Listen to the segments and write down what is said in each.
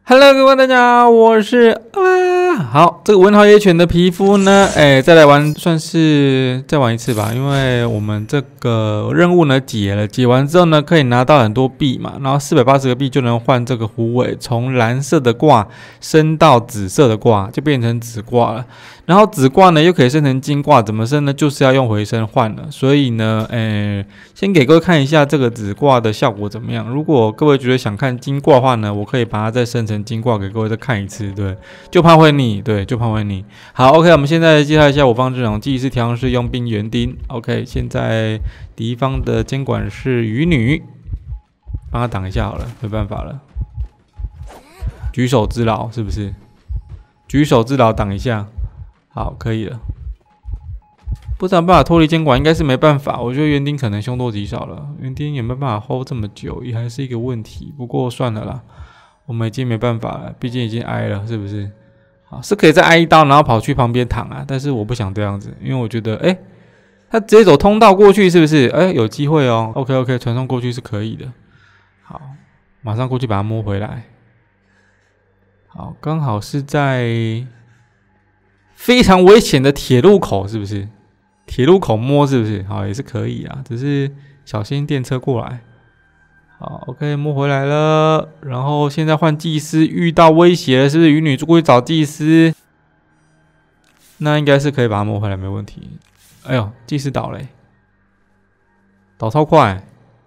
Hello， 各位大家好，我是好，这个文豪野犬的皮肤呢，再来玩，算是再玩一次吧，因为我们这个任务呢解了，解完之后呢可以拿到很多币嘛，然后480个币就能换这个虎尾，从蓝色的挂升到紫色的挂，就变成紫挂了。然后紫挂呢又可以升成金挂，怎么升呢？就是要用回声换了。所以呢，先给各位看一下这个紫挂的效果怎么样。如果各位觉得想看金挂的话呢，我可以把它再升成金挂给各位再看一次。对，就怕会腻，对，就怕会腻。好 ，OK， 我们现在介绍一下我方阵容：技师、调香师、佣兵、园丁。OK， 现在敌方的监管是鱼女，帮他挡一下好了，没办法了。举手之劳是不是？举手之劳挡一下。好，可以了。不知道有办法脱离监管，应该是没办法。我觉得园丁可能凶多吉少了，园丁有没有办法 hold 这么久，也还是一个问题。不过算了啦，我们已经没办法了，毕竟已经挨了，是不是？好，是可以再挨一刀，然后跑去旁边躺啊。但是我不想这样子，因为我觉得，他直接走通道过去，是不是？有机会哦。OK， 传送过去是可以的。好，马上过去把它摸回来。好，刚好是在非常危险的铁路口，是不是？铁路口摸是不是？好，也是可以啊，只是小心电车过来。好 ，OK， 摸回来了。然后现在换祭司，遇到威胁了，是不是？鱼女过去找祭司，那应该是可以把它摸回来，没问题。哎呦，祭司倒了，倒超快，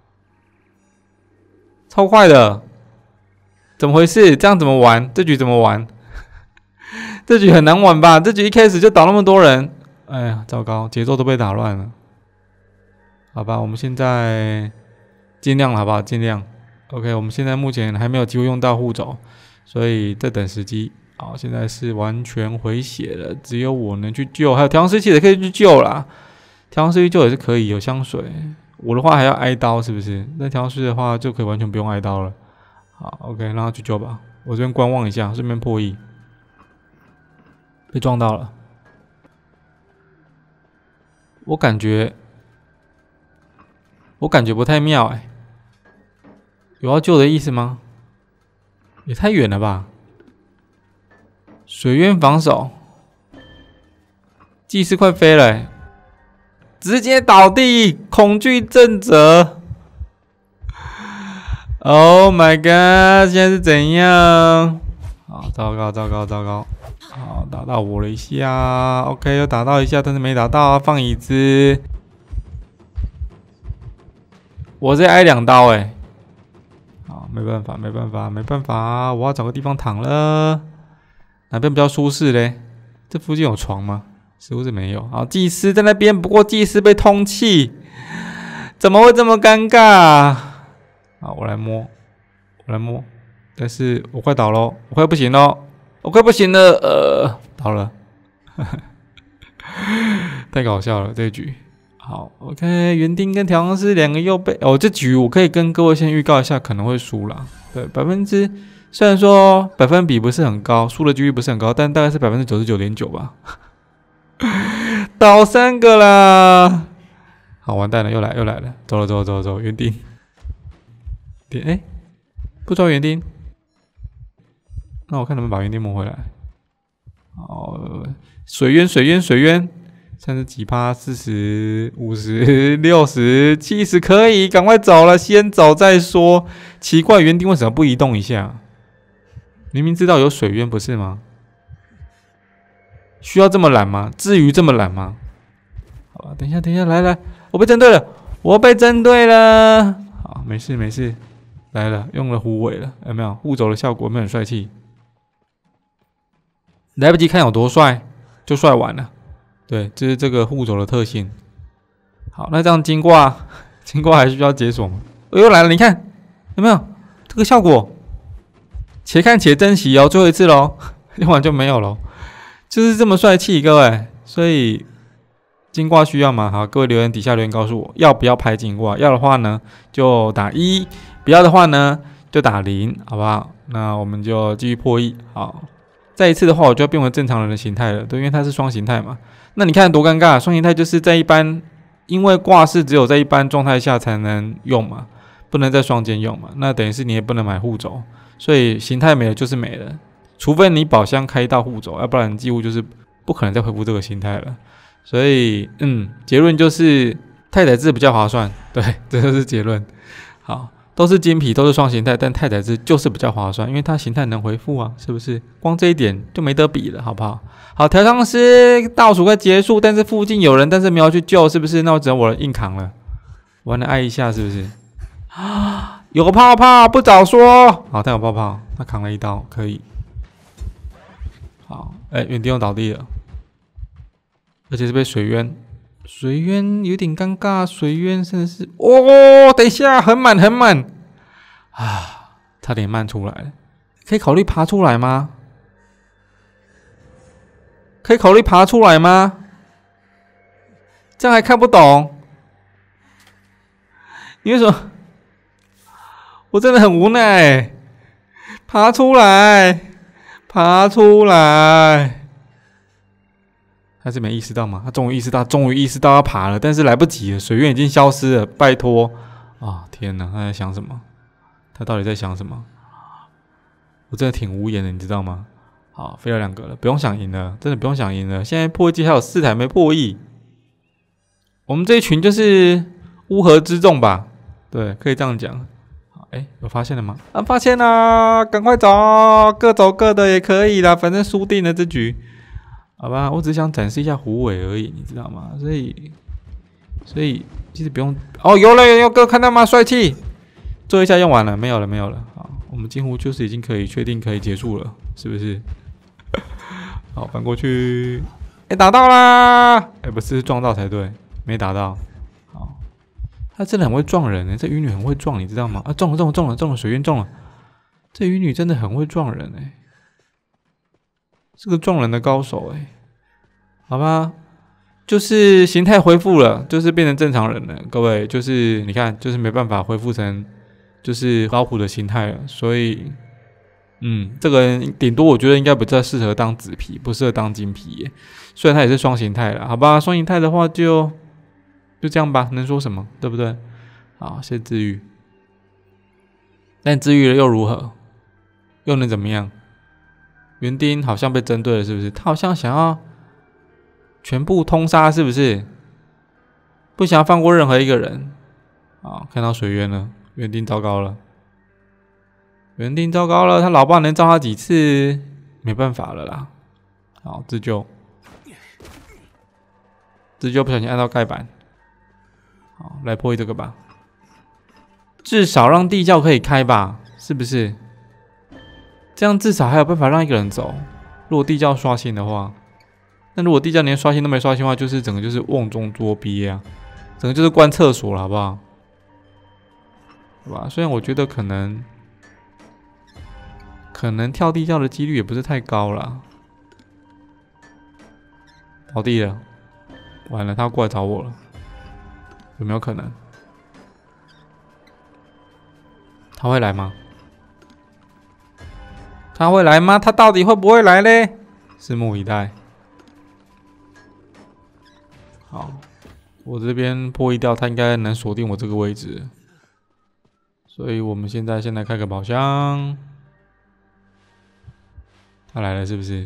超快的，怎么回事？这样怎么玩？这局怎么玩？这局很难玩吧？这局一开始就倒那么多人，哎呀，糟糕，节奏都被打乱了。好吧，我们现在尽量了，好不好？尽量。OK， 我们现在目前还没有机会用到护肘，所以再等时机。好，现在是完全回血了，只有我能去救，还有调香师其实也可以去救啦。调香师去救也是可以，有香水。我的话还要挨刀，是不是？那调香师的话就可以完全不用挨刀了。好 ，OK， 让他去救吧。我这边观望一下，顺便破译。被撞到了，我感觉不太妙有要救的意思吗？也太远了吧！水渊防守，祭司快飞了直接倒地，恐惧症者。Oh my god！ 现在是怎样？好，糟糕！好，打到我了一下 ，OK， 又打到一下，但是没打到，放椅子。我再挨2刀好，没办法，我要找个地方躺了。哪边比较舒适嘞？这附近有床吗？似乎是没有。好，祭司在那边，不过祭司被通气，怎么会这么尴尬？好，我来摸，但是我快倒咯，我快不行咯。我快不行了，倒了，太搞笑了这一局。好 ，OK， 园丁跟调香师2个又被这局我可以跟各位先预告一下，可能会输啦。对，虽然说百分比不是很高，输的几率不是很高，但大概是 99.9% 吧。倒3个啦！好，完蛋了，又来了，走，园丁，不抓园丁。那我看能不能把园丁摸回来。好，水渊，30几%、40、50、60、70，可以，赶快走了，先走再说。奇怪，园丁为什么不移动一下？明明知道有水渊不是吗？需要这么懒吗？至于这么懒吗？好吧，等一下，来，我被针对了，好，没事，来了，用了虎尾了，有没有护肘的效果？有没有很帅气？来不及看有多帅，就帅完了。对，这是这个护肘的特性。好，那这样金挂还需要解锁吗？又来了，你看有没有这个效果？且看且珍惜哦，最后一次咯，用完就没有咯。就是这么帅气，各位。所以金挂需要吗？好，各位底下留言告诉我，要不要拍金挂？要的话呢，就打1；不要的话呢，就打0，好不好？那我们就继续破1。好。再一次的话，我就要变回正常人的形态了，对，因为它是双形态嘛。那你看多尴尬，双形态就是在一般，因为挂饰只有在一般状态下才能用嘛， 不能再双肩用嘛，那等于是你也不能买护肘，所以形态没了就是没了，除非你宝箱开到护肘，要不然几乎就是不可能再恢复这个形态了。所以结论就是太宰治比较划算，对，这就是结论。好，都是金皮，都是双形态，但太宰治就是比较划算，因为它形态能回复啊，是不是？光这一点就没得比了，好不好？好，调香师倒数快结束，但是附近有人，但是没有去救，是不是？那我只能我硬扛了，我还能挨一下，是不是？啊，有泡泡，不早说。好，他有泡泡，他扛了一刀，可以。好，园丁又倒地了，而且是被水渊。水渊有点尴尬，水渊真的是等一下，很满啊，差点漫出来了，可以考虑爬出来吗？可以考虑爬出来吗？这样还看不懂，你为什么？我真的很无奈，爬出来，还是没意识到吗？他终于意识到要爬了，但是来不及了，水源已经消失了，拜托啊！天哪，他在想什么？他到底在想什么？我真的挺无言的，你知道吗？好，飞了2个了，不用想赢了，真的不用想赢了。现在破亿还有4台没破亿，我们这一群就是乌合之众吧？对，可以这样讲。有发现了吗？发现啦，赶快走，各走各的也可以啦，反正输定了这局。好吧，我只想展示一下虎尾而已，你知道吗？所以其实不用。有了，哥看到吗？帅气！最后一下用完了，没有了。好，我们几乎就是已经可以确定可以结束了，是不是？好，翻过去，打到啦！不是撞到才对，没打到。好，他真的很会撞人这鱼女很会撞，你知道吗？中了，水渊中了。这鱼女真的很会撞人是个撞人的高手好吧，就是形态恢复了，就是变成正常人了。各位，就是你看，就是没办法恢复成就是老虎的形态了，所以这个人顶多我觉得应该不再适合当紫皮，不适合当金皮虽然他也是双形态了，好吧，双形态的话就这样吧，能说什么，对不对？好，先治愈，但治愈了又如何？又能怎么样？园丁好像被针对了，是不是？他好像想要全部通杀，是不是？不想要放过任何一个人。好，看到水渊了，园丁糟糕了，他老爸能招他几次？没办法了啦。好，自救不小心按到盖板。好，来破译这个吧，至少让地窖可以开吧，是不是？这样至少还有办法让一个人走。如果地窖刷新的话，那如果地窖连刷新都没刷新的话，就是整个就是瓮中捉鳖啊，整个就是关厕所了，好不好？好吧，虽然我觉得可能跳地窖的几率也不是太高啦。倒地了，完了，他要过来找我了，有没有可能？他会来吗？他到底会不会来嘞？拭目以待。好，我这边破译掉，他应该能锁定我这个位置，所以我们现在先来开个宝箱。他来了是不是？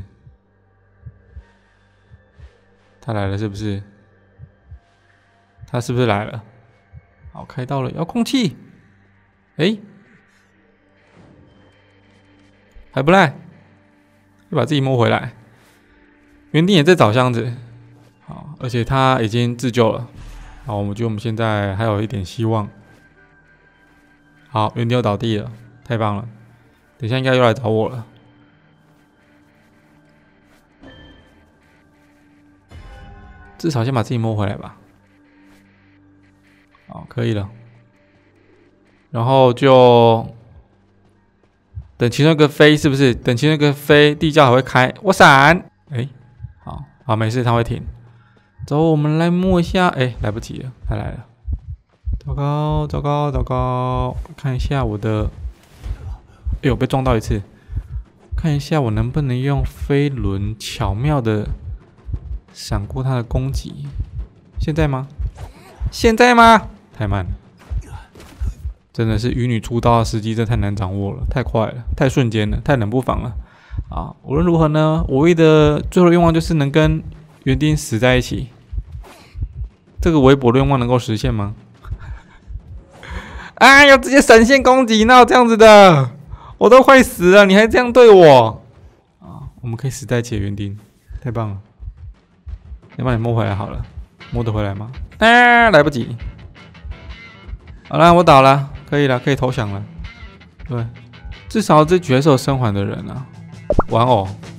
他是不是来了？好，开到了遥控器。还不赖，又把自己摸回来。园丁也在找箱子，好，而且他已经自救了。好，我觉得我们现在还有一点希望。好，园丁又倒地了，太棒了！等一下应该又来找我了。至少先把自己摸回来吧。好，可以了。然后就等其中一个飞，是不是？等其中一个飞，地窖还会开。我闪！好，没事，他会停。走，我们来摸一下。来不及了，他来了。糟糕！看一下我的，被撞到一次。看一下我能不能用飞轮巧妙的闪过他的攻击。现在吗？太慢了。 真的是与女出刀的时机，真太难掌握了，太快了，太瞬间了，太冷不防了啊！无论如何呢，我唯一的最后的愿望就是能跟园丁死在一起。这个微薄的愿望能够实现吗？哎呀，直接闪现攻击，哪有这样子的？我都快死了，你还这样对我啊！我们可以死在一起的园丁，太棒了！要把你摸回来好了，摸得回来吗？啊，来不及。好了，我倒了，可以了，可以投降了。对，至少这局还是有生还的人啊。玩偶，